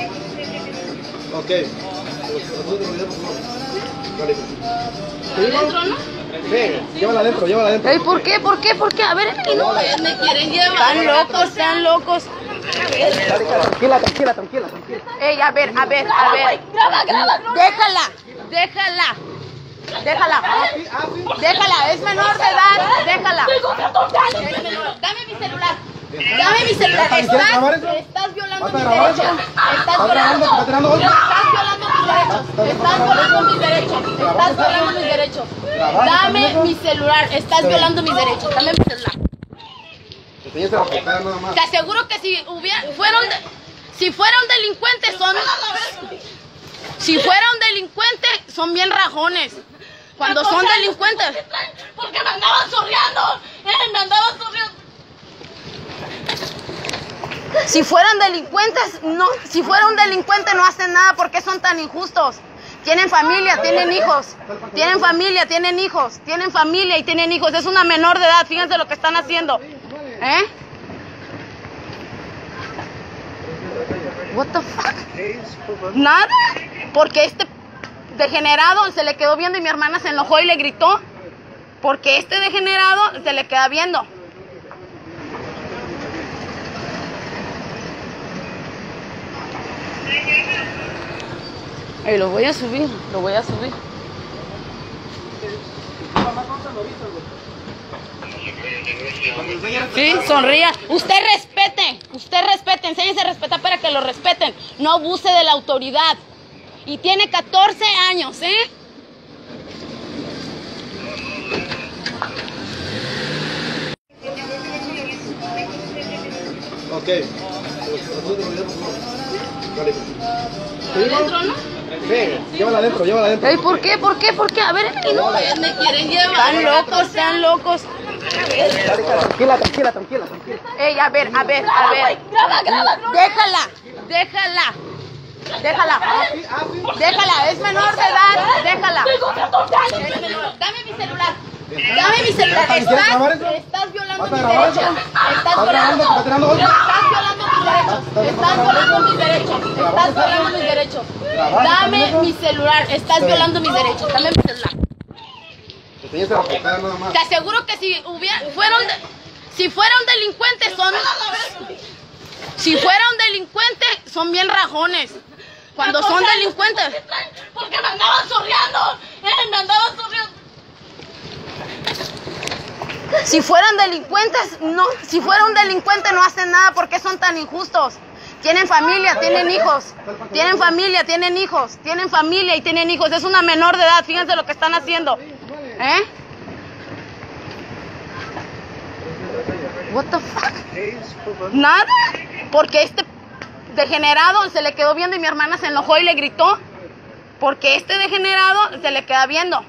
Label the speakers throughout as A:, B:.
A: Ok.
B: ¿Adentro, no?
A: Sí, llévala adentro, llévala adentro.
B: Ey, ¿por qué? ¿Por qué? ¿Por qué? A ver, no. Me quieren llevar. Están locos, están locos.
A: Tranquila, tranquila, tranquila, tranquila.
B: Ey, a ver. Graba. Déjala. Déjala, es menor de edad, déjala. Dame mi celular. Estás violando mis derechos. Estás violando mis derechos. Dame mi celular. Estás violando mis derechos. Dame mi celular. Te aseguro que si fueron delincuentes son bien rajones. Cuando son delincuentes. Porque me andaban sorreando. Si fueran delincuentes no hacen nada. ¿Por qué son tan injustos? Tienen familia, tienen hijos. Tienen familia y tienen hijos. Es una menor de edad. Fíjense lo que están haciendo. What the fuck? Nada. Porque este degenerado se le quedó viendo y mi hermana se enojó y le gritó. Porque este degenerado se le queda viendo. Lo voy a subir. Sí, sonría. Usted respete, enséñese a respetar para que lo respeten. No abuse de la autoridad. Y tiene 14 años,
A: Ok.
B: ¿Adentro, no?
A: Sí, llévala adentro, llévala adentro.
B: Ey, ¿por qué? A ver, no. Me quieren llevar. Están locos.
A: Tranquila, tranquila.
B: Ey, a ver. Graba. Déjala, es menor de edad, déjala. Dame mi celular. Estás violando mis derechos. Estás violando mis derechos. Dame mi celular. Estás violando mis derechos. Dame mi celular. Te aseguro que si fueron delincuentes son bien rajones. Cuando son delincuentes. Porque me andaban sorreando. Si fueran delincuentes no hacen nada. ¿Por qué son tan injustos? Tienen familia, tienen hijos. Tienen familia y tienen hijos. Es una menor de edad. Fíjense lo que están haciendo. What the fuck? Nada. Porque este degenerado se le quedó viendo y mi hermana se enojó y le gritó. Porque este degenerado se le queda viendo.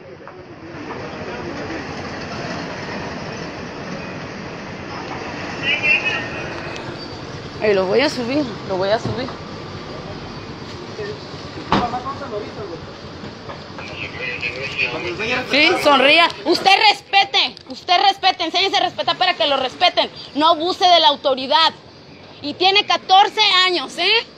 B: Lo voy a subir. Sí, sonría. Usted respete, enséñese a respetar para que lo respeten. No abuse de la autoridad. Y tiene 14 años,